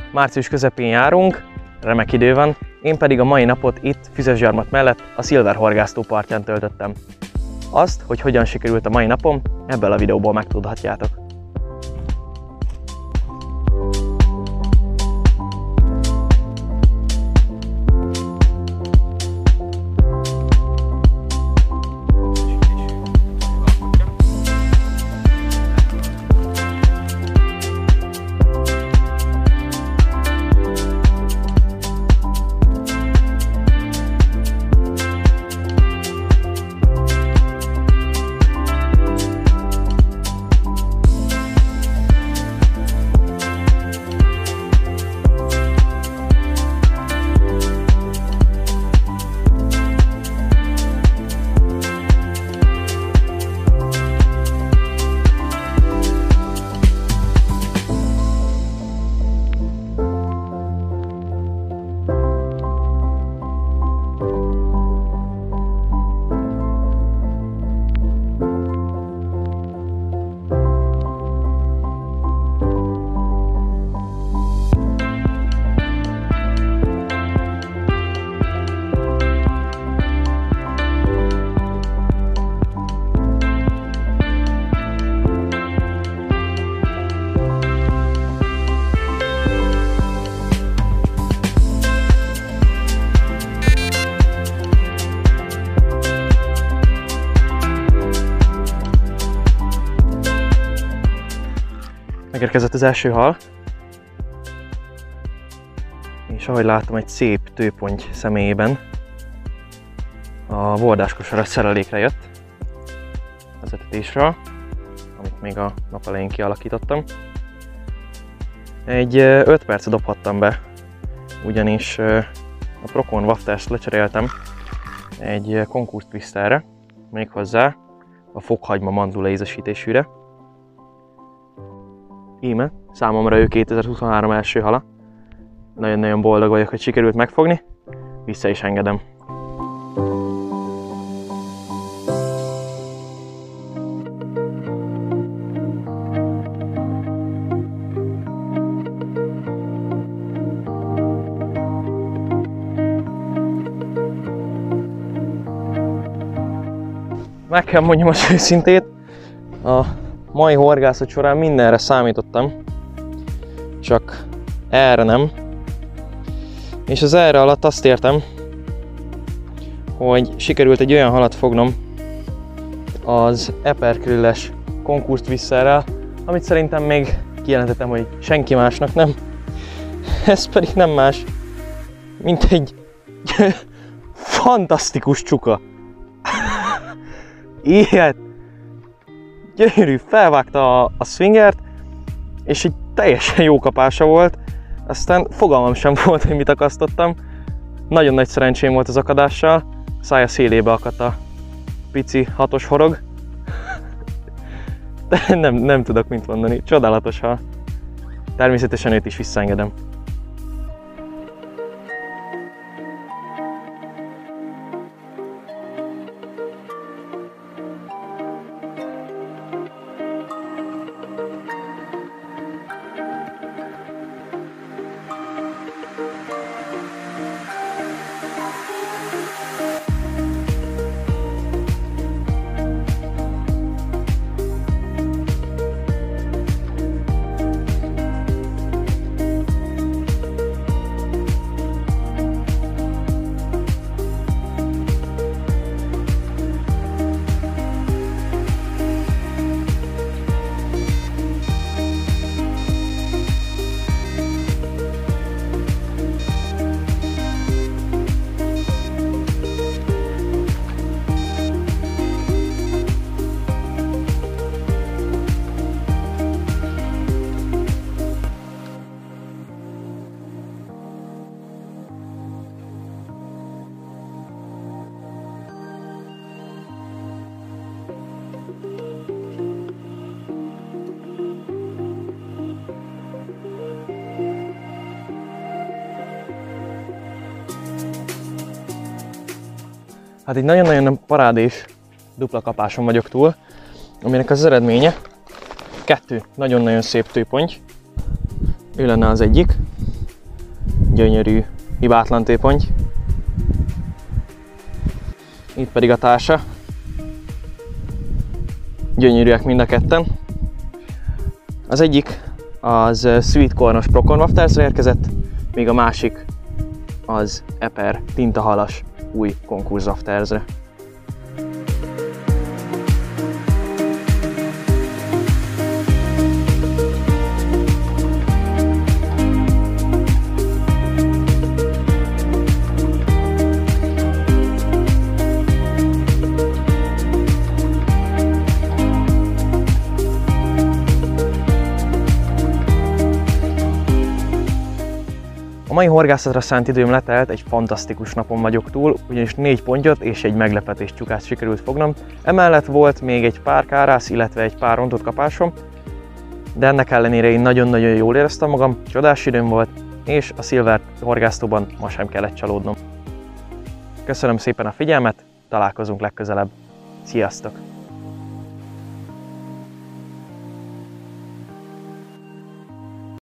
Március közepén járunk, remek idő van, én pedig a mai napot itt Füzesgyarmat mellett a Silver horgásztó partján töltöttem. Azt, hogy hogyan sikerült a mai napom, ebből a videóból megtudhatjátok. Megérkezett az első hal, és ahogy látom, egy szép tőponty személyében a bordáskosaras szerelékre jött az etetésről, amit még a nap elején kialakítottam. Egy 5 percet dobhattam be, ugyanis a Procon vaftast lecseréltem egy Concours Twisterre, méghozzá a fokhagyma mandula ízesítésűre. Íme, számomra ő 2023 első hala. Nagyon-nagyon boldog vagyok, hogy sikerült megfogni. Vissza is engedem. Meg kell mondjam az őszintét, a mai horgászat során mindenre számítottam, csak erre nem. És az erre alatt azt értem, hogy sikerült egy olyan halat fognom az eperkrilles Concours Twisterrel, amit szerintem még kijelentettem, hogy senki másnak nem. Ez pedig nem más, mint egy fantasztikus csuka. Ilyet! Gyönyörű, felvágta a swingert, és egy teljesen jó kapása volt. Aztán fogalmam sem volt, hogy mit akasztottam. Nagyon nagy szerencsém volt az akadással. Szája szélébe akadt a pici 6-os horog. De nem tudok mit mondani. Csodálatos hal. Természetesen őt is visszaengedem. Hát egy nagyon-nagyon parádés dupla kapáson vagyok túl, aminek az eredménye 2 nagyon-nagyon szép tőponty. Ő lenne az egyik, gyönyörű, hibátlan tépony. Itt pedig a társa. Gyönyörűek mind a ketten. Az egyik az Sweet Cornos Procon Waftersre érkezett, míg a másik az Eper tintahalas új konkurz Waftersre. A mai horgászatra szánt időm letelt, egy fantasztikus napon vagyok túl, ugyanis 4 pontyot és egy meglepetés csukát sikerült fognom. Emellett volt még egy pár kárász, illetve egy pár rontott kapásom, de ennek ellenére én nagyon-nagyon jól éreztem magam, csodás időm volt, és a Silver horgásztóban ma sem kellett csalódnom. Köszönöm szépen a figyelmet, találkozunk legközelebb. Sziasztok!